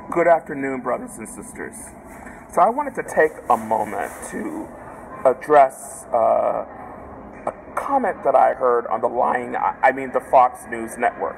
Good afternoon, brothers and sisters. So I wanted to take a moment to address a comment that I heard on the Fox News network,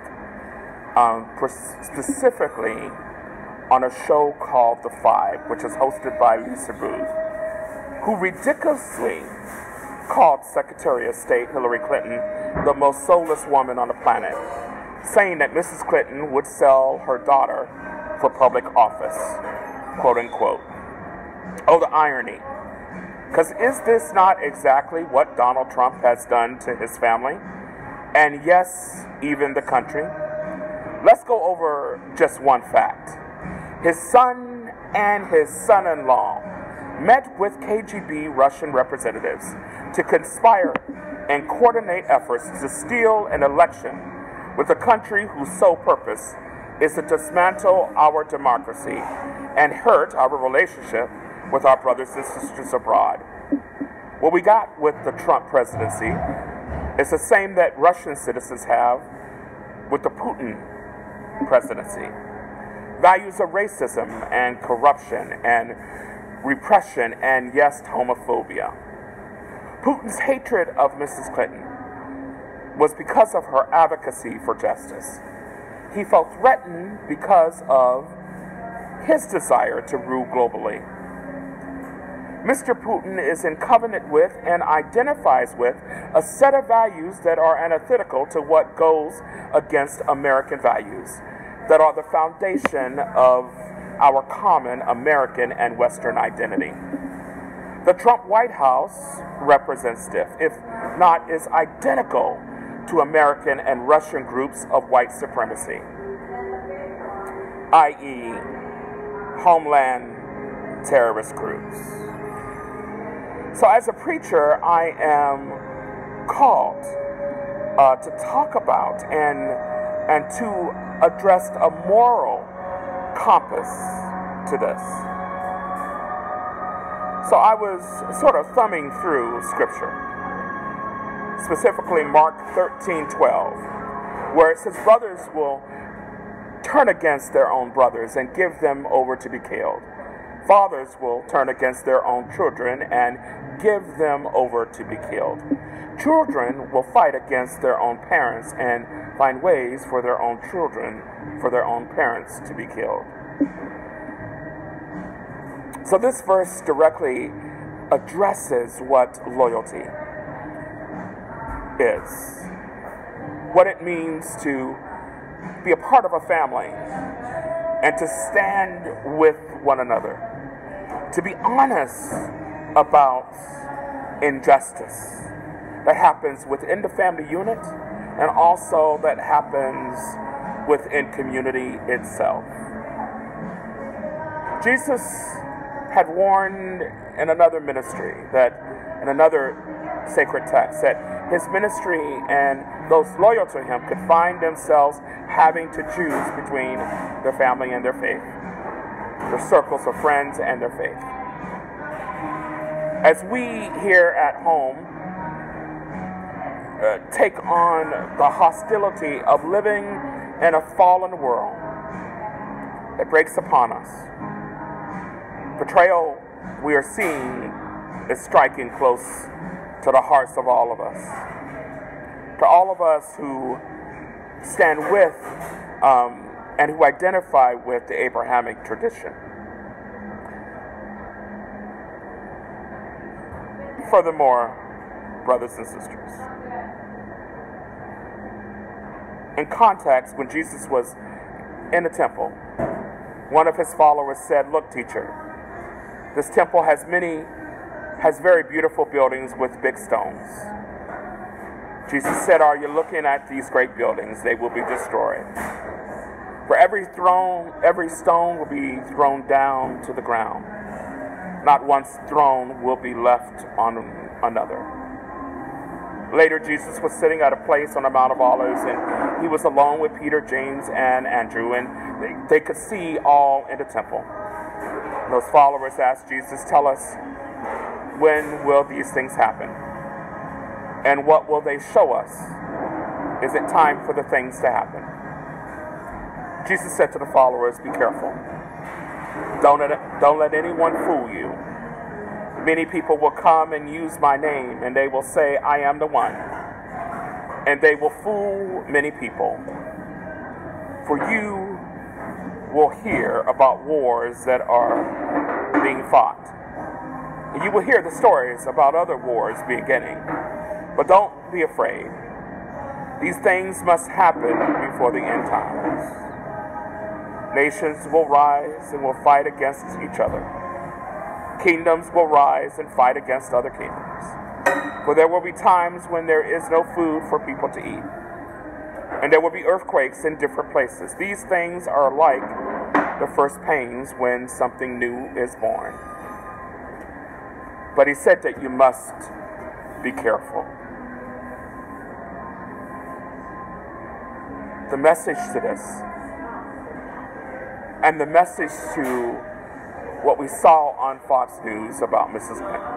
specifically on a show called The Five, which is hosted by Lisa Boothe, who ridiculously called Secretary of State Hillary Clinton the most soulless woman on the planet, saying that Mrs. Clinton would sell her daughter for public office, quote unquote. Oh, the irony. Because is this not exactly what Donald Trump has done to his family? And yes, even the country? Let's go over just one fact. His son and his son-in-law met with KGB Russian representatives to conspire and coordinate efforts to steal an election with a country whose sole purpose is to dismantle our democracy and hurt our relationship with our brothers and sisters abroad. What we got with the Trump presidency is the same that Russian citizens have with the Putin presidency. Values of racism and corruption and repression and, yes, homophobia. Putin's hatred of Mrs. Clinton was because of her advocacy for justice. He felt threatened because of his desire to rule globally. Mr. Putin is in covenant with and identifies with a set of values that are antithetical to what goes against American values, that are the foundation of our common American and Western identity. The Trump White House represents this, if not is identical to American and Russian groups of white supremacy, i.e., homeland terrorist groups. So as a preacher, I am called to talk about and to address a moral compass to this. So I was sort of thumbing through Scripture, specifically Mark 13:12, where it says, brothers will turn against their own brothers and give them over to be killed. Fathers will turn against their own children and give them over to be killed. Children will fight against their own parents and find ways for their own children, for their own parents to be killed. So this verse directly addresses what loyalty is, what it means to be a part of a family and to stand with one another, to be honest about injustice that happens within the family unit and also that happens within community itself. Jesus had warned in another ministry, that in another sacred text, that his ministry and those loyal to him could find themselves having to choose between their family and their faith, their circles of friends and their faith. As we here at home take on the hostility of living in a fallen world that breaks upon us, betrayal we are seeing is striking close to the hearts of all of us. To all of us who stand with and who identify with the Abrahamic tradition. Furthermore, brothers and sisters, in context, when Jesus was in the temple, one of his followers said, "Look, teacher, this temple has very beautiful buildings with big stones." Jesus said, "Are you looking at these great buildings? They will be destroyed. For every stone will be thrown down to the ground. Not one throne will be left on another." Later, Jesus was sitting at a place on the Mount of Olives, and he was alone with Peter, James, and Andrew, and they could see all in the temple. Those followers asked Jesus, "Tell us, when will these things happen? And what will they show us? Is it time for the things to happen?" Jesus said to the followers, "Be careful. Don't let anyone fool you. Many people will come and use my name, and they will say, I am the one. And they will fool many people. For you will hear about wars that are being fought. And you will hear the stories about other wars beginning. But don't be afraid. These things must happen before the end times. Nations will rise and will fight against each other. Kingdoms will rise and fight against other kingdoms. For there will be times when there is no food for people to eat. And there will be earthquakes in different places. These things are like the first pains when something new is born. But he said that you must be careful. The message to this, and the message to what we saw on Fox News about Mrs. Clinton,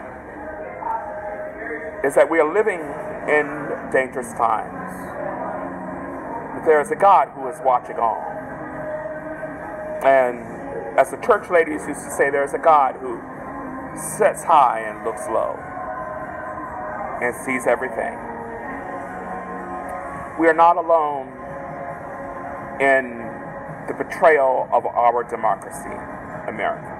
is that we are living in dangerous times. But there is a God who is watching all. And as the church ladies used to say, there is a God who sits high and looks low and sees everything. We are not alone in the betrayal of our democracy, America.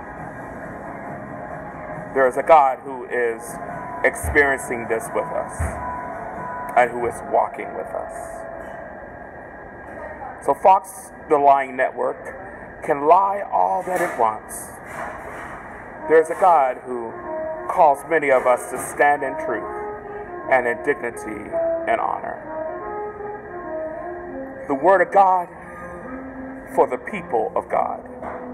There is a God who is experiencing this with us and who is walking with us. So Fox, the lying network, can lie all that it wants. There is a God who calls many of us to stand in truth and in dignity and honor. The Word of God for the people of God.